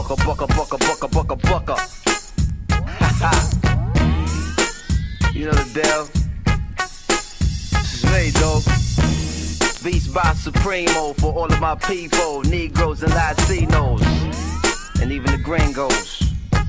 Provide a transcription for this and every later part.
bucka. You know the deal. This is me, though. Beats by Supremo for all of my people, Negroes and Latinos, and even the gringos.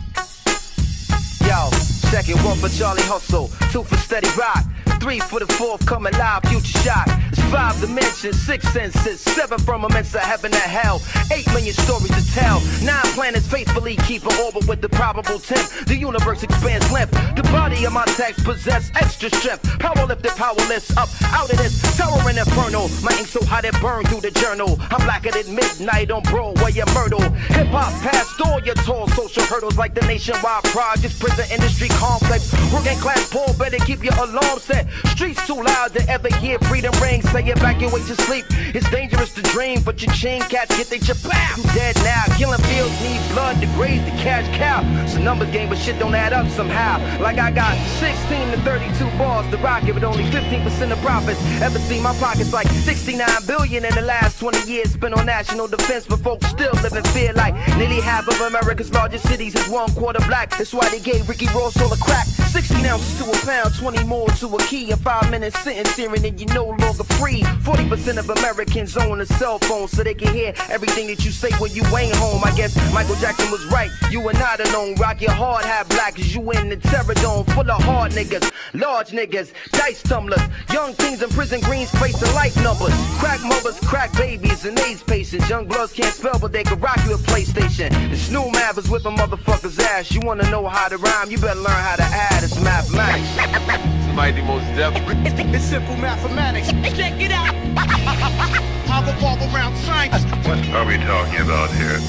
Yo, second one for Charlie Hustle, 2 for Steady Rock, 3 for the forthcoming live Future Shock. It's 5 dimensions, 6 senses, 7 firmaments of heaven and hell, 8 million stories to tell, 9 planets faithfully keep an orbit with the probable 10. The universe expands length. The body of my text possess extra strength. Power lifted, powerless, up out of this terror and inferno. My ink so hot it burned through the journal. I'm blacker than midnight on Broadway and Myrtle. Hip hop past all your tall social hurdles like the nationwide projects, prison industry complex. Working class poor, better keep your alarm set. Streets too loud to ever hear freedom ring. Say evacuate to sleep. It's dangerous to dream, but your chain cats get they chapow. You dead now. Killing fields need blood to graze the cash cow. It's a numbers game, but shit don't add up somehow. Like I got 16 to 32 bars to rock it, but only 15% of profits. Ever seen my pockets like 69 billion in the last 20 years spent on national defense, but folks still live in fear like nearly half of America's largest cities is 1/4 black. That's why they gave Ricky Ross all the crack. 16 ounces to a pound, 20 more to a key. In 5 minutes sitting staring and you no longer free. 40% of Americans own a cell phone so they can hear everything that you say when you ain't home. I guess Michael Jackson was right, you are not alone. Rock your hard hat black cause you in the terror dome. Full of hard niggas, large niggas, dice tumblers. Young teens in prison greens facing life numbers. Crack mothers, crack babies and AIDS patients. Young bloods can't spell but they can rock you a PlayStation. The Snoo Mav is whipping motherfuckers ass. You wanna know how to rhyme, you better learn how to add. It's mathematics. Mighty most deaf. It's simple mathematics. Check it out. I'll revolve around science. What are we talking about here?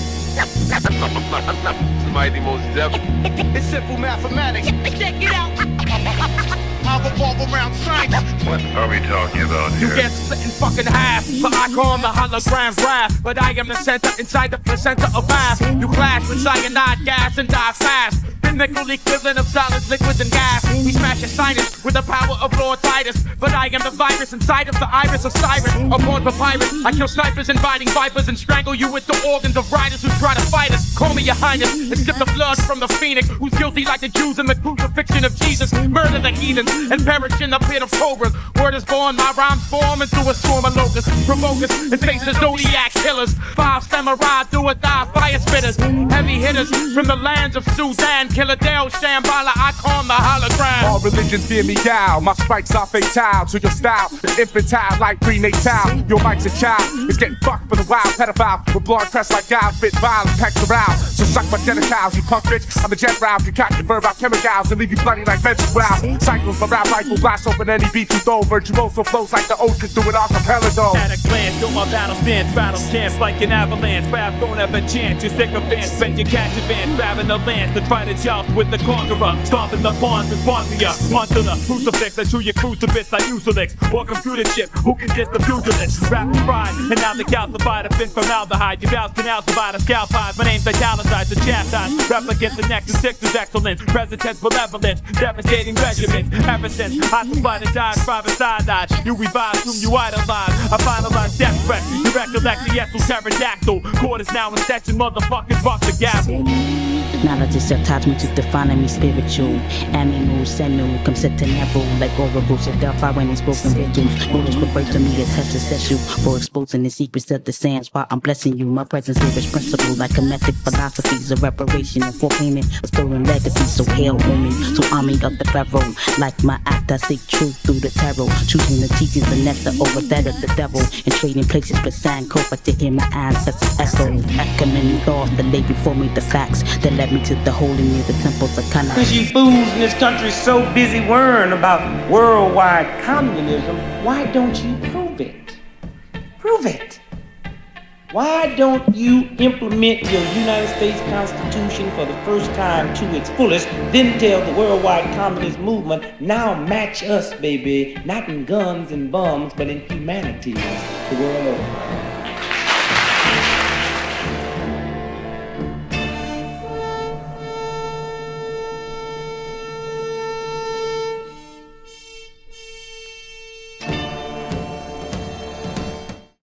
Mighty most deaf. It's simple mathematics. Check it out. I'll revolve around science. What are we talking about here? You get split in fucking half, but I call the hologram's wrath. But I am the center inside the placenta of mass. You clash with cyanide gas and die fast. The nickel equivalent of solids, liquids, and gas. We smash your sinus with the power of Lord Titus. But I am the virus inside of the iris of Cyrus. Aboard papyrus, I kill snipers inviting vipers and strangle you with the organs of riders who try to fight us. Call me your highness and sip the blood from the phoenix who's guilty like the Jews in the crucifixion of Jesus. Murder the heathens and perish in the pit of cobras. Word is born, my rhymes form into a swarm of locusts. Provoke us and face the zodiac killers. 5 samurai do or die fire spitters. Heavy hitters from the lands of Sudan. Killer Dale Shambhala, I call the hologram. All religions fear me down. My strikes are fatal to your style. The infantile like prenatal. Your mic's a child. It's getting fucked for the wild pedophile. With blood pressed like guys, spit violence, packs around. So suck my genitals, you punk bitch. I'm a jet round. You catch the verb out chemicals and leave you bloody like vegetable. Cycles, my rap rifle blast open any beat you throw. Virtuoso flows like the ocean through an archipelago. At a glance, through my battle stance, battle chance like an avalanche. Rap don't have a chance, you sick of fans. Bet you catch advance, grabbing the lance to try to joust with the conqueror. Stomping the pawns, respond to ya. Onto the crucifix, I chew your crucifix like Uselix. Or computer chip, who can diss the pugilist? Rap and pride, and now the calcified have been formaldehyde. Your vows can calcify the scalp hides. My name's italicized, the chastise. Replicants, the next and six is excellence. President's benevolence, devastating regiments. Ever since I supply the dies, private side-eyed. You revise whom you idolize. I finalize death threat. You recollect the pterodactyl. Court is now in session, motherfuckers rock the gavel. Knowledge is attachment to defining me spiritual. Animal, senu, come set to never like oracles of Delphi when it's spoken victims. Orders refer to me as heterosexual for exposing the secrets of the sands while I'm blessing you. My presence here is principle like Kemetic philosophies of reparation and for payment of stolen legacy. So hail on me, so army of the pharaoh. Like my act, I seek truth through the tarot. Choosing the teachings of nectar over that of the devil. And trading places for sand copa to hear my ancestors echo. Echoing thoughts that lay before me the facts that led me to the holy near the temples of Kana. Cause you fools in this country so busy worrying about worldwide communism, why don't you prove it? Prove it. Why don't you implement your United States Constitution for the first time to its fullest, then tell the worldwide communist movement, now match us, baby, not in guns and bombs, but in humanity the world over.